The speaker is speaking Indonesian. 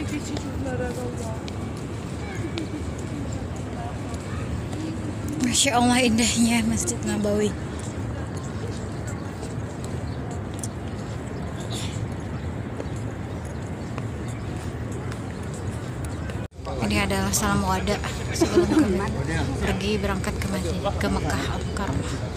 Masya Allah indahnya Masjid Nabawi. Ini adalah salam wada sebelum pergi berangkat ke Mekah Al-Mukarramah.